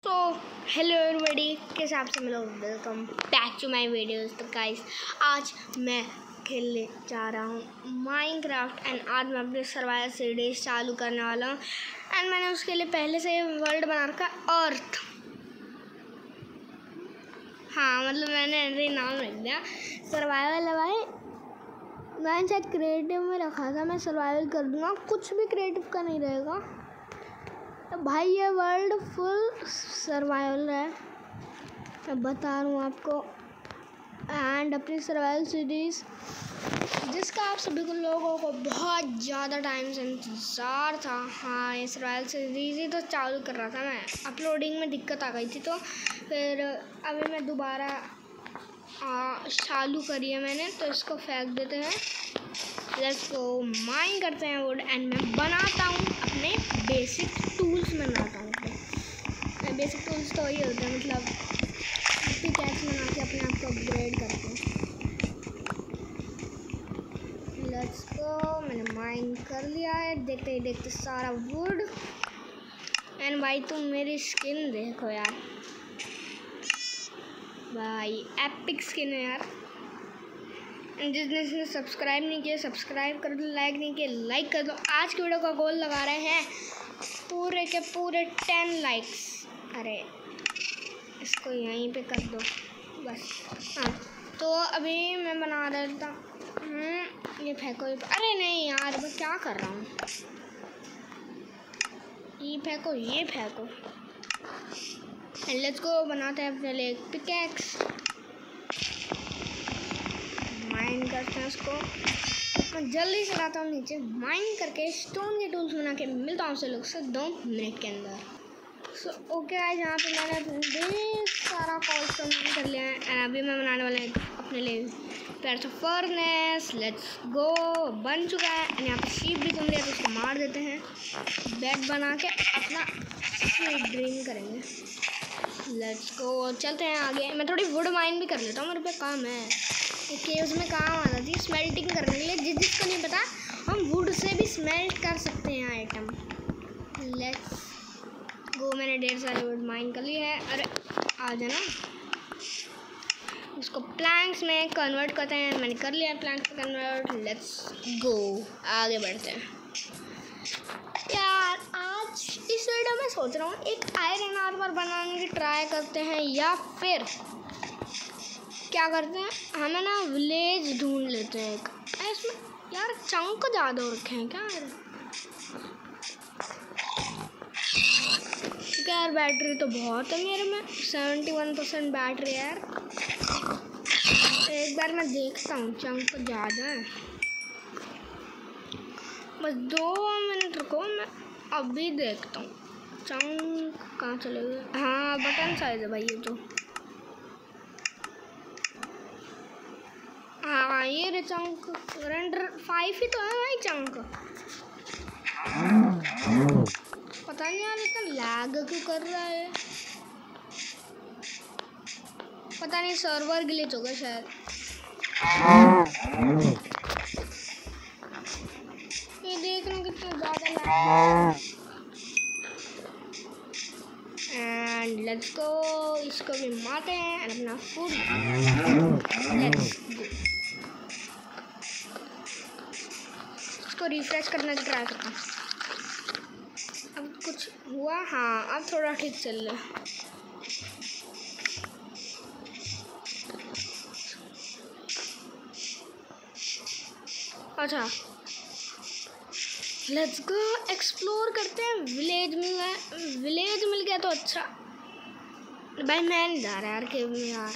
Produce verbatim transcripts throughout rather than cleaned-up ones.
तो hello everybody, के हिसाब से मैं लोग welcome back to my videos. तो गाइस आज मैं खेलने जा रहा हूँ माइनक्राफ्ट एंड आज मैं अपने सर्वाइवल सीरीज चालू करने वाला हूँ। एंड मैंने उसके लिए पहले से वर्ल्ड बना रखा अर्थ। हाँ मतलब मैंने ऐसे नाम रख दिया सर्वाइवल है भाई। मैंने शायद क्रिएटिव में रखा था, मैं सर्वाइवल कर दूँगा, कुछ भी क्रिएटिव का नहीं रहेगा। तो भाई ये वर्ल्ड फुल सर्वाइवल है, मैं बता रहा हूँ आपको। एंड अपनी सर्वाइवल सीरीज़ जिसका आप सभी को लोगों को बहुत ज़्यादा टाइम से इंतज़ार था। हाँ ये सर्वाइवल सीरीज़ ही तो चालू कर रहा था मैं, अपलोडिंग में दिक्कत आ गई थी तो फिर अभी मैं दोबारा चालू करी है मैंने। तो इसको फेंक देते हैं, लेट्स गो माइन करते हैं वुड। एंड मैं बनाता हूँ अपने बेसिक टूल्स में बनाता हूँ अपने बेसिक टूल्स तो वही होते हैं, मतलब पिकैक्स बना के अपने आप को अपग्रेड करते हैं। लेट्स गो, मैंने माइन कर लिया है, देखते ही देखते सारा वुड। एंड भाई तुम मेरी स्किन देखो यार भाई, एपिक स्किन है यार। जिस जिसने सब्सक्राइब नहीं किया सब्सक्राइब कर दो, लाइक नहीं किया लाइक कर दो। आज की वीडियो का गोल लगा रहे हैं पूरे के पूरे टेन लाइक्स। अरे इसको यहीं पे कर दो बस। हाँ तो अभी मैं बना देता हूँ, ये फेंको। अरे नहीं यार मैं क्या कर रहा हूँ, ये फेंको ये फेंको। लेट्स गो बनाते हैं अपने लिए पिकैक्स, माइन करते हैं उसको। मैं जल्दी से लाता हूँ नीचे, माइन करके स्टोन के टूल्स बना के मिलता हूँ उसे लोग से दो मिनट के अंदर। सो ओके गाइस, यहाँ पे मैंने ढेर सारा कॉल कंप्लीट कर लिया है। एंड अभी मैं बनाने वाला हूँ अपने लिए पैर से फर्नेस। लेट्स गो, बन चुका है। एंड यहाँ पे शीप भी तुम लिया तो उसको मार देते हैं, बेड बना के अपना स्वीट ड्रीम करेंगे। लेट्स गो चलते हैं आगे। मैं थोड़ी वुड माइन भी कर लेता हूँ, मेरे पे काम है। केव्स में काम आ जाती है स्मेल्टिंग करने के लिए, जिस जिसको नहीं पता हम वुड से भी स्मेल्ट कर सकते हैं आइटम। लेट्स गो, मैंने ढेर सारे वुड माइन कर लिए है। अरे आ जाना, उसको प्लैंक्स में कन्वर्ट करते हैं। मैंने कर लिया है प्लैंक्स में कन्वर्ट। लेट्स गो आगे बढ़ते हैं यार। आज इस वीडियो में सोच रहा हूँ एक आयरन आर्मर बनाने की ट्राई करते हैं, या फिर क्या करते हैं हमें ना विलेज ढूंढ लेते हैं एक। इसमें यार चंक ज़्यादा हो रखे हैं क्या यार। बैटरी तो बहुत है मेरे में, सेवेंटी वन परसेंट बैटरी है यार। एक बार मैं देखता हूँ, चंक तो ज़्यादा है। बस दो मिनट रुको, मैं अभी देखता हूँ चंक कहाँ चले गए। हाँ बटन साइज है भाई ये तो। हाँ ये रे चंक रेंडर फाइव ही तो है भाई चंक। पता नहीं यार इतना लैग क्यों कर रहा है, पता नहीं सर्वर ग्लिच होगा शायद। ये देख रहा कितना ज़्यादा लैग। एंड लेट्स गो, इसको भी मारते हैं एंड अपना फूड। लेट्स गो, इसको रिफ्रेश करने की ट्राई करता हूँ। अब कुछ हुआ, हाँ अब थोड़ा ठीक चल रहा है। अच्छा लेट्स गो एक्सप्लोर करते हैं। विलेज में विलेज मिल गया तो अच्छा भाई। मैं नहीं जा रहा यार केव में यार।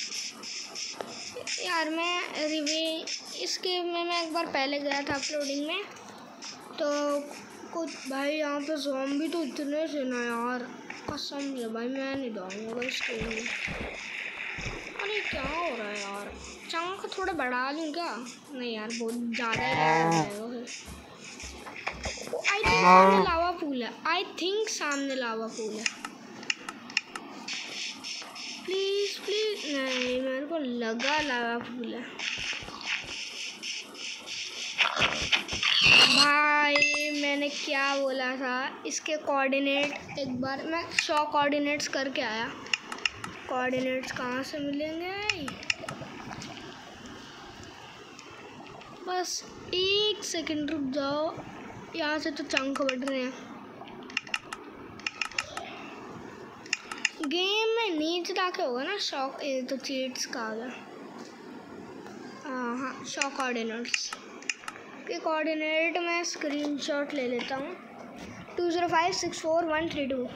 यार मैं रिव्यू इस केव में मैं एक बार पहले गया था अपलोडिंग में, तो कुछ भाई यहाँ पे ज़ॉम्बी तो इतने से ना यार, कसम से भाई मैं नहीं जाऊँगा इस केव में। अरे क्या हो रहा है यार, चंक थोड़ा बढ़ा लूँ क्या? नहीं यार बहुत ज़्यादा ही जाएगा। आई थिंक सामने लावा पूल है, आई थिंक सामने लावा पूल है। प्लीज़ प्लीज़ नहीं, मेरे को लगा लावा पूल है। भाई मैंने क्या बोला था, इसके कोऑर्डिनेट एक बार मैं सौ कोऑर्डिनेट्स करके आया। कोऑर्डिनेट्स कहाँ से मिलेंगे? बस एक सेकंड रुक जाओ, यहाँ से तो चंक बढ़ रहे हैं। गेम में नीचे जाके होगा ना शॉक, ये तो चीट्स का आ गया। हाँ शॉक कोऑर्डिनेट्स के कोऑर्डिनेट मैं स्क्रीनशॉट ले लेता हूँ। Two zero five six four one three two.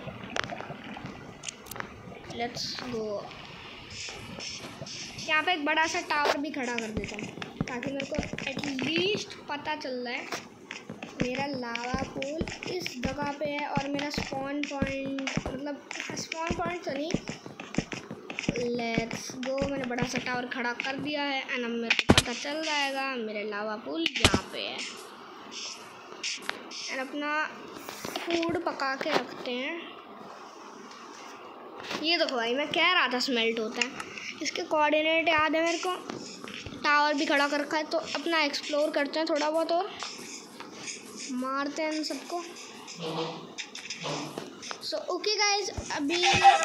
Let's go. यहाँ पे एक बड़ा सा टावर भी खड़ा कर देता हूँ ताकि मेरे को एटलीस्ट पता चल रहा है मेरा लावा पूल इस जगह पे है और मेरा स्पॉन पॉइंट, मतलब स्पॉन पॉइंट तो नहीं। Let's go. मैंने बड़ा सा टावर खड़ा कर दिया है एंड अब मेरे को पता चल जाएगा मेरे लावा पूल यहाँ पे है। एंड अपना फूड पका के रखते हैं। ये देखो भाई, मैं कह रहा था स्मेल्ट होता है। इसके कोऑर्डिनेट याद है मेरे को। टावर भी खड़ा कर रखा है तो अपना एक्सप्लोर करते हैं थोड़ा बहुत और मारते हैं इन सबको। सो ओके गाइज, अभी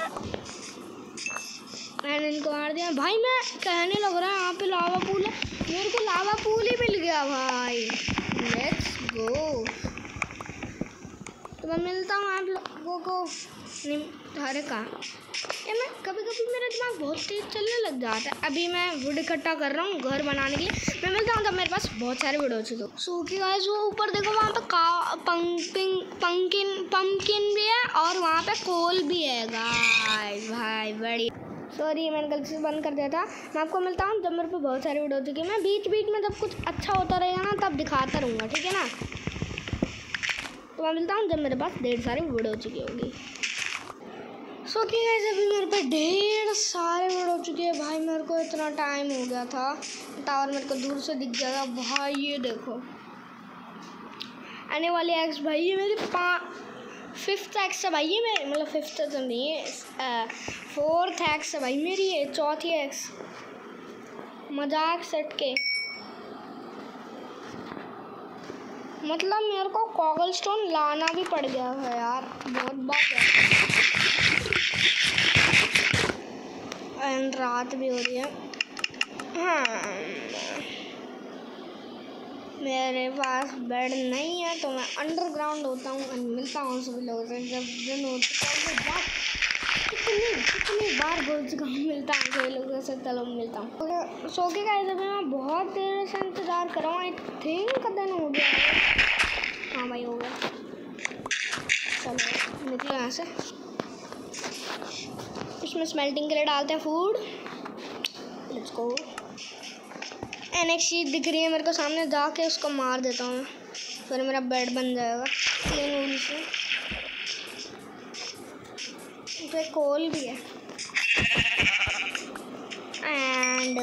मैंने इनको मार दिया। भाई मैं कहने लग रहा है यहाँ पे लावा पूल है, मेरे को लावा पूल ही मिल गया भाई। Let's go. तो मैं मिलता हूँ आप लोगों को। अरे कहाँ ये, मैं कभी कभी मेरा दिमाग बहुत तेज चलने लग जाता है। अभी मैं वुड इकट्ठा कर रहा हूँ घर बनाने के लिए। मैं मिलता हूँ तब मेरे पास बहुत सारे वुड हो चुके। तो सो की गाइस, वो ऊपर देखो वहाँ पे का पंकिन पंकिन पंकिन भी है और वहाँ पे कोल भी है गाइस। भाई बड़ी सॉरी, मैंने गलती से बंद कर दिया था। मैं आपको मिलता हूँ जब मेरे पे बहुत सारी वुड हो चुकी है। मैं बीच बीच में जब कुछ अच्छा होता रहेगा ना तब दिखाता रहूँगा, ठीक है ना। तो मैं मिलता हूँ जब मेरे पास ढेर सारी वुड हो चुकी होगी। सो कि गाइस, अभी मेरे पे ढेर सारे वुड हो चुके हैं। भाई मेरे को इतना टाइम हो गया था, टावर मेरे को दूर से दिख गया था। भाई ये देखो आने वाली एक्स। भाई ये मेरी पा फिफ्थ एक्स है भाई, ये मेरी मतलब फिफ्थ तो नहीं है, फोर्थ एक्स है भाई मेरी, ये चौथी एक्स। मजाक सेट के मतलब मेरे को कॉगल स्टोन लाना भी पड़ गया है यार, बहुत बात है। एंड रात भी हो रही है। हाँ मेरे पास बेड नहीं है तो मैं अंडरग्राउंड होता हूँ। मिलता हूँ सभी लोगों से जब दिन होता है। कितनी कितनी बार बोल चुका हूँ मिलता हूँ सभी लोगों से, चलो मिलता हूँ। सो के गाइस, अभी मैं बहुत देर से इंतज़ार कर रहा हूँ। आई थिंक दिन हो गया है। हाँ भाई हो गया। चलो निकलो यहाँ से। इसमें स्मेल्टिंग के लिए डालते हैं फूड। Let's go. एन एक शीट दिख रही है मेरे को सामने, जाके उसको मार देता हूँ, फिर मेरा बेड बन जाएगा प्लेन वूल से। तो एक कोल भी है एंड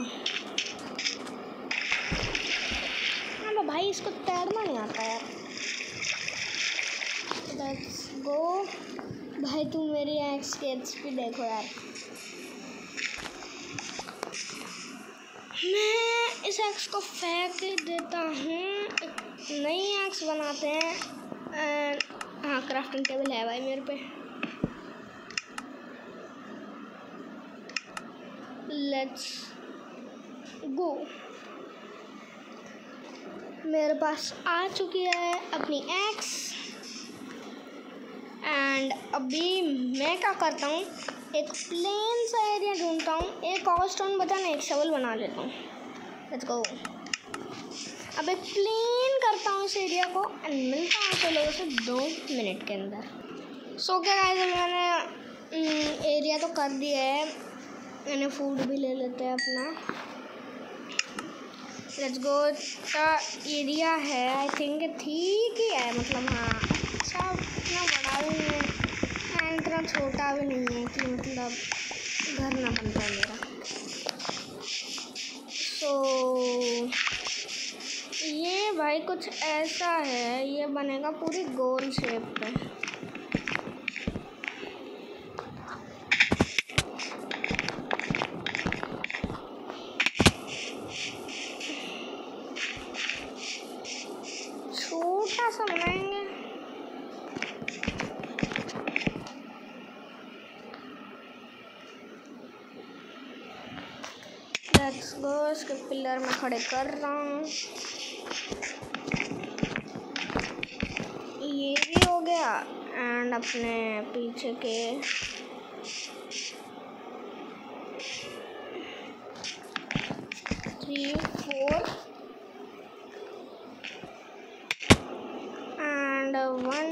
हाँ भाई इसको तैरना नहीं आता यार। Let's go. भाई तुम मेरी एक्स की एचपी देखो यार। मैं इस एक्स को फेंक देता हूँ, एक नई एक्स बनाते हैं। एंड हाँ क्राफ्टिंग टेबल है भाई मेरे पे। Let's go. मेरे पास आ चुकी है अपनी एक्स एंड अभी मैं क्या करता हूँ, एक प्लेन सा एरिया ढूंढता हूँ। एक कॉबलस्टोन बचा ना, एक शवल बना लेता हूँ। Let's go. अब एक प्लेन करता हूँ इस एरिया को एंड मिलता हूँ तो लोगों से दो मिनट के अंदर। सो क्या गाइस, अभी मैंने एरिया तो कर दिया है। मैंने फूड भी ले लेते हैं अपना। Let's go. का एरिया है आई थिंक ठीक ही है, मतलब हाँ अच्छा इतना बड़ा भी नहीं है, इतना छोटा भी नहीं है कि मतलब घर ना बन पाए मेरा। सो ये भाई कुछ ऐसा है, ये बनेगा पूरी गोल शेप पे। लेट्स गो, इसके पिलर में खड़े कर रहा हूँ। ये भी हो गया। एंड अपने पीछे के three four and one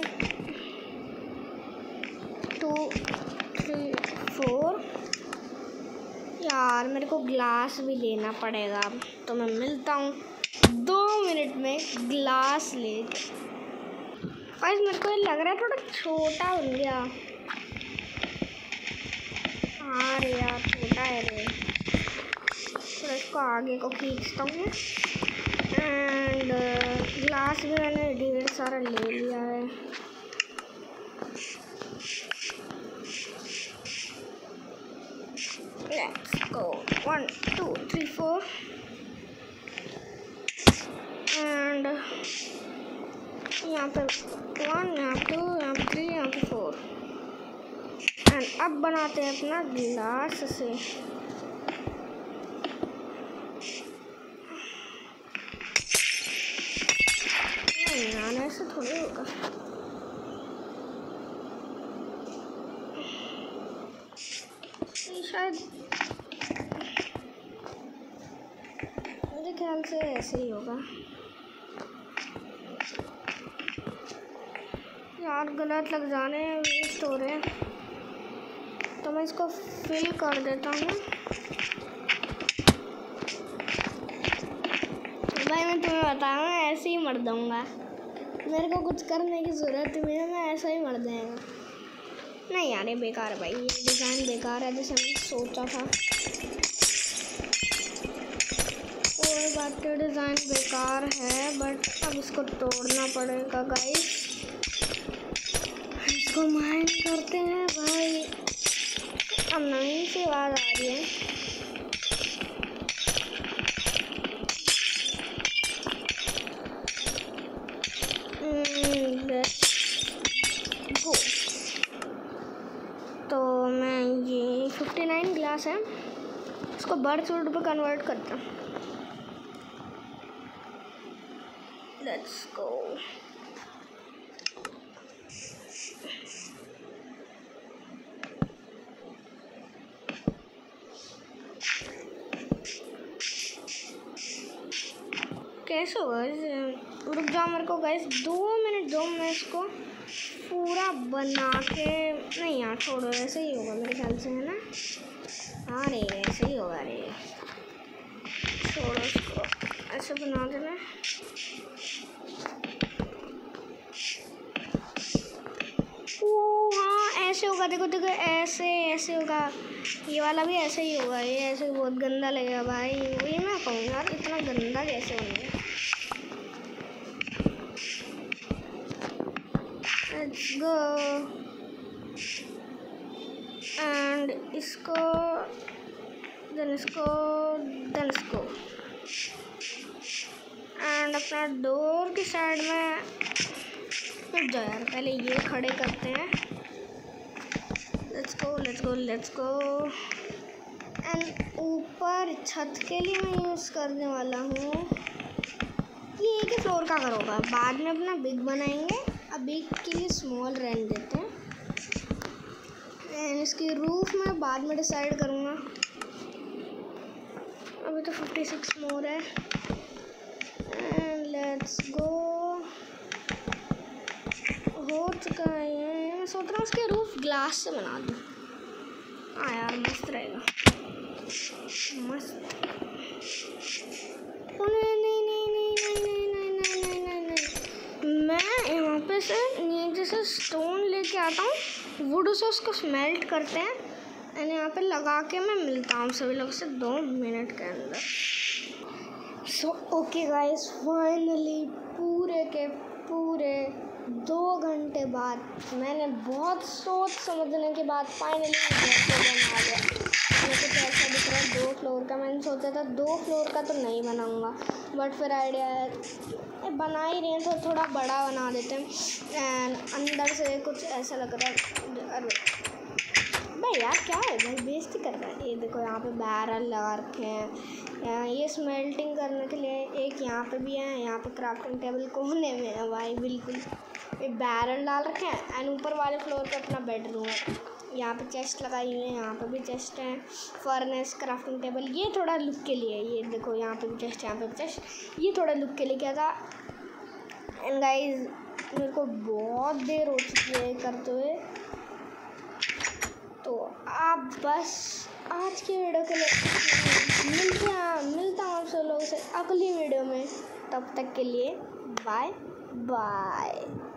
two three four. यार मेरे को ग्लास भी लेना पड़ेगा, तो मैं मिलता हूँ दो मिनट में ग्लास लेके। गाइस मेरे को लग रहा है थोड़ा छोटा बन गया। हाँ रे यार छोटा है रे। तो इसको आगे को खींचता हूँ। एंड ग्लास भी मैंने ढेर सारा ले लिया है। Let's go, one two three four and यहाँ पे वन, यहाँ पे टू, यहाँ पे थ्री, यहाँ पे फोर। एंड अब बनाते हैं अपना ग्लास से। नहीं यार ऐसे थोड़ी होगा। शायद मेरे ख्याल से ऐसे ही होगा। यार गलत लग जाने वेस्ट हो रहे हैं, तो मैं इसको फिल कर देता हूँ। भाई मैं तुम्हें बताऊँ ऐसे ही मर दूँगा, मेरे को कुछ करने की ज़रूरत नहीं है, मैं ऐसा ही मर जाएगा। नहीं यार ये बेकार है भाई, ये डिज़ाइन बेकार है जैसे मैंने सोचा था। कोई बात नहीं, डिज़ाइन बेकार है बट अब इसको तोड़ना पड़ेगा गाइस। इसको माइन करते हैं भाई। अब नई से आवाज़ आ रही है। गो। तो मैं ये फिफ्टी नाइन ग्लास है, इसको बर्ड सूट पे कन्वर्ट करता हूँ। Let's go. कैसे होगा? रुक जाओ मेरे को गाइस, दो मिनट दो, मैं इसको पूरा बना के। नहीं यार छोड़ो, ऐसे ही होगा मेरे ख्याल से, है ना? हाँ रे ऐसे ही होगा रे, छोड़ो इसको ऐसे बना देना। ओ हाँ ऐसे होगा, देखो देखो ऐसे ऐसे होगा। ये वाला भी ऐसे ही होगा। ये ऐसे बहुत गंदा लगेगा भाई, वही मैं कहूँ यार इतना गंदा कैसे बन गया। Let's go. एंड इसको देन इसको देन इसको एंड अपना डोर की साइड में रुक जाओ यार, पहले ये खड़े करते हैं। Let's go let's go let's go. And ऊपर छत के लिए मैं यूज़ करने वाला हूँ। ये एक ही फ्लोर का घर होगा, बाद में अपना बिग बनाएंगे, अभी के लिए स्मॉल रहने देते हैं। एंड इसकी रूफ मैं बाद में डिसाइड करूँगा, अभी तो फिफ्टी सिक्स मोर है। And let's go. हो चुका है ये, मैं सोच रहा हूँ उसके रूफ ग्लास से बना दूँ। हाँ यार मस्त रहेगा, मस्त। नहीं नहीं नहीं नहीं नहीं नहीं नहीं नहीं नहीं नहीं मैं यहाँ पे से नीचे से स्टोन लेके आता हूँ, वुड से उसको स्मेल्ट करते हैं एंड यहाँ पे लगा के मैं मिलता हूँ सभी लोग से दो मिनट के अंदर। सो ओके गाइस, फाइनली पूरे के पूरे दो घंटे बाद मैंने बहुत सोच समझने के बाद फाइनली घर बना लिया। मेरे को कैसा दिख रहा है, दो फ्लोर का। मैंने सोचा था दो फ्लोर का तो नहीं बनाऊंगा, बट फिर आइडिया है बना ही रहे हैं तो थोड़ा बड़ा बना देते हैं। एंड अंदर से कुछ ऐसा लग रहा है। अरे भाई यार क्या है भाई, बेइज्जती कर रहा है। ये देखो यहाँ पे बैरल लगा रखे हैं, ये स्मेल्टिंग करने के लिए एक यहाँ पे भी है, यहाँ पे क्राफ्टिंग टेबल कोने में है भाई बिल्कुल। ये बैरल डाल रखे हैं एंड ऊपर वाले फ्लोर पे अपना बेडरूम है। यहाँ पे चेस्ट लगाई हुई है, यहाँ पे भी चेस्ट है, फर्नेस, क्राफ्टिंग टेबल, ये थोड़ा लुक के लिए। ये देखो यहाँ पे भी चेस्ट, यहाँ पे भी चेस्ट, ये थोड़ा लुक के लिए क्या था। एंड गाइज मेरे को बहुत देर हो चुकी है करते हुए, तो आप बस आज की वीडियो के लिए मिलते हैं मिलता हूँ आप सब लोगों से अगली वीडियो में। तब तक के लिए बाय बाय।